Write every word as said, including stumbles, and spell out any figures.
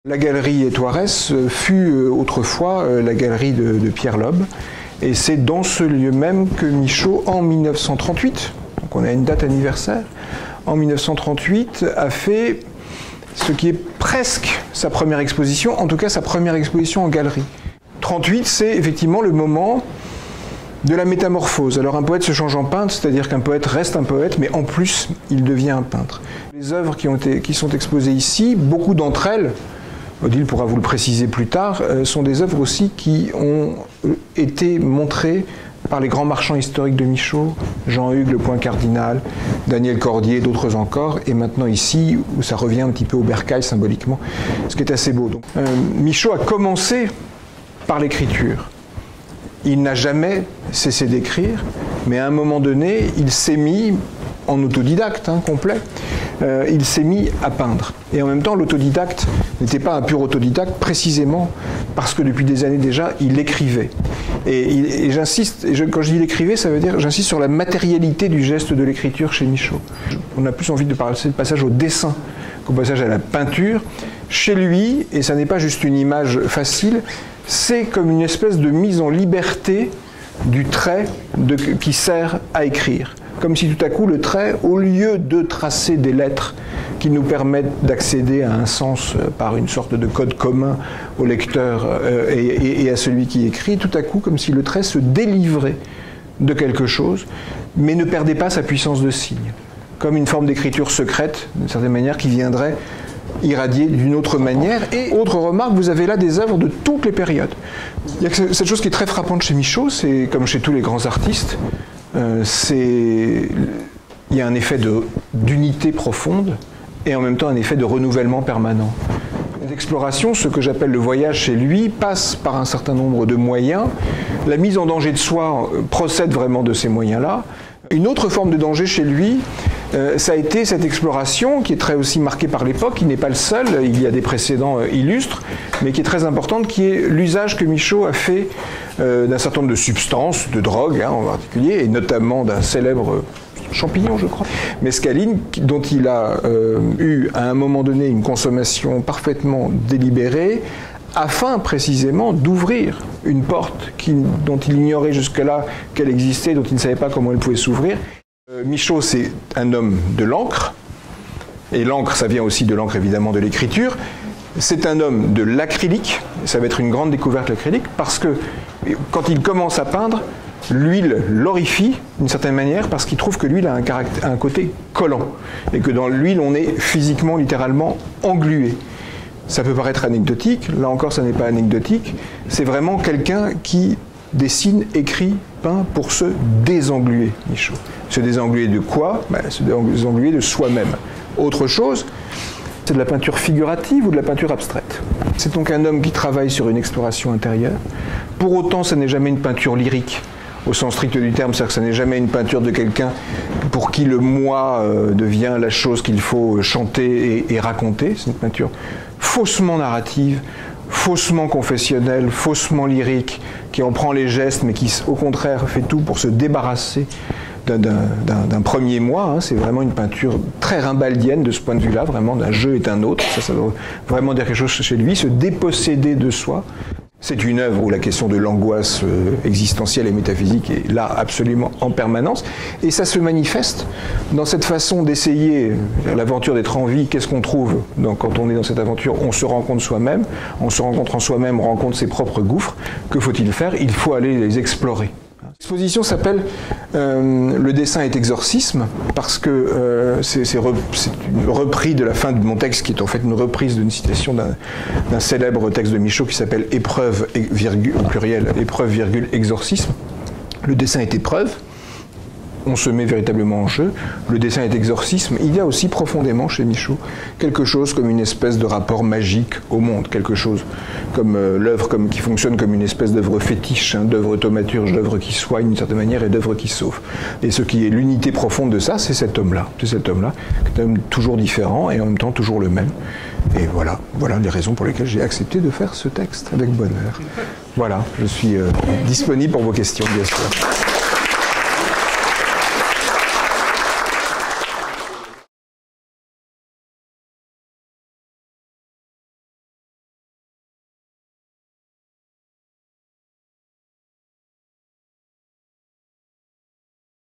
La galerie Étoirès fut autrefois la galerie de, de Pierre Loeb, et c'est dans ce lieu même que Michaux, en mille neuf cent trente-huit, donc on a une date anniversaire, en mille neuf cent trente-huit a fait ce qui est presque sa première exposition, en tout cas sa première exposition en galerie. trente-huit, c'est effectivement le moment de la métamorphose. Alors un poète se change en peintre, c'est-à-dire qu'un poète reste un poète, mais en plus il devient un peintre. Les œuvres qui, ont été, qui sont exposées ici, beaucoup d'entre elles, Odile pourra vous le préciser plus tard, euh, sont des œuvres aussi qui ont été montrées par les grands marchands historiques de Michaux, Jean-Hugues, Le Point Cardinal, Daniel Cordier, d'autres encore, et maintenant ici, où ça revient un petit peu au bercail symboliquement, ce qui est assez beau. Donc, euh, Michaux a commencé par l'écriture. Il n'a jamais cessé d'écrire, mais à un moment donné, il s'est mis, en autodidacte hein, complet, euh, il s'est mis à peindre. Et en même temps, l'autodidacte n'était pas un pur autodidacte, précisément parce que depuis des années déjà, il écrivait. Et, et j'insiste, et je, quand je dis l'écrivait, ça veut dire, j'insiste sur la matérialité du geste de l'écriture chez Michaux. On a plus envie de parler de passage au dessin qu'au passage à la peinture. Chez lui, et ça n'est pas juste une image facile, c'est comme une espèce de mise en liberté du trait de, qui sert à écrire. Comme si tout à coup le trait, au lieu de tracer des lettres qui nous permettent d'accéder à un sens par une sorte de code commun au lecteur euh, et, et, et à celui qui écrit, tout à coup comme si le trait se délivrait de quelque chose, mais ne perdait pas sa puissance de signe. Comme une forme d'écriture secrète, d'une certaine manière, qui viendrait irradier d'une autre manière. Et autre remarque, vous avez là des œuvres de toutes les périodes. Il y a cette chose qui est très frappante chez Michaux, c'est comme chez tous les grands artistes, euh, c'est il y a un effet d'unité profonde et en même temps un effet de renouvellement permanent. L'exploration, ce que j'appelle le voyage chez lui, passe par un certain nombre de moyens. La mise en danger de soi procède vraiment de ces moyens-là. Une autre forme de danger chez lui, euh, ça a été cette exploration qui est très aussi marquée par l'époque, qui n'est pas le seul, il y a des précédents euh, illustres, mais qui est très importante, qui est l'usage que Michaux a fait euh, d'un certain nombre de substances, de drogues hein, en particulier, et notamment d'un célèbre champignon, je crois, mescaline, dont il a euh, eu à un moment donné une consommation parfaitement délibérée, afin précisément d'ouvrir une porte qui, dont il ignorait jusque-là qu'elle existait, dont il ne savait pas comment elle pouvait s'ouvrir. Euh, Michaux, c'est un homme de l'encre, et l'encre, ça vient aussi de l'encre évidemment de l'écriture. C'est un homme de l'acrylique, ça va être une grande découverte l'acrylique, parce que quand il commence à peindre, l'huile l'horrifie d'une certaine manière parce qu'il trouve que l'huile a un, caractère, un côté collant, et que dans l'huile on est physiquement, littéralement englué. Ça peut paraître anecdotique, là encore ça n'est pas anecdotique, c'est vraiment quelqu'un qui dessine, écrit, peint pour se désengluer, Michaux. Se désengluer de quoi? Ben, se désengluer de soi-même. Autre chose, c'est de la peinture figurative ou de la peinture abstraite. C'est donc un homme qui travaille sur une exploration intérieure. Pour autant, ça n'est jamais une peinture lyrique, au sens strict du terme, c'est-à-dire que ça n'est jamais une peinture de quelqu'un pour qui le moi euh, devient la chose qu'il faut chanter et, et raconter. C'est une peinture faussement narrative, faussement confessionnelle, faussement lyrique, qui en prend les gestes, mais qui, au contraire, fait tout pour se débarrasser d'un premier moi. Hein. C'est vraiment une peinture très rimbaldienne de ce point de vue-là, vraiment d'un jeu est un autre. Ça, ça veut vraiment dire quelque chose chez lui, se déposséder de soi. C'est une œuvre où la question de l'angoisse existentielle et métaphysique est là absolument en permanence. Et ça se manifeste dans cette façon d'essayer l'aventure d'être en vie. Qu'est-ce qu'on trouve donc, quand on est dans cette aventure? On se rencontre soi-même. On se rencontre en soi-même, on rencontre ses propres gouffres. Que faut-il faire? Il faut aller les explorer. L'exposition s'appelle euh, « Le dessin est exorcisme » parce que euh, c'est re, repris de la fin de mon texte qui est en fait une reprise d'une citation d'un célèbre texte de Michaux qui s'appelle « Épreuve, virgule, au pluriel, épreuve, virgule, exorcisme ». Le dessin est épreuve, on se met véritablement en jeu, le dessin est exorcisme. Il y a aussi profondément chez Michaux quelque chose comme une espèce de rapport magique au monde, quelque chose comme euh, l'œuvre comme, qui fonctionne comme une espèce d'œuvre fétiche, hein, d'œuvre thaumaturge, d'œuvre qui soigne d'une certaine manière et d'œuvre qui sauve. Et ce qui est l'unité profonde de ça, c'est cet homme-là, c'est cet homme-là, qui est un homme toujours différent et en même temps toujours le même. Et voilà, voilà les raisons pour lesquelles j'ai accepté de faire ce texte avec bonheur. Voilà, je suis euh, disponible pour vos questions, bien sûr.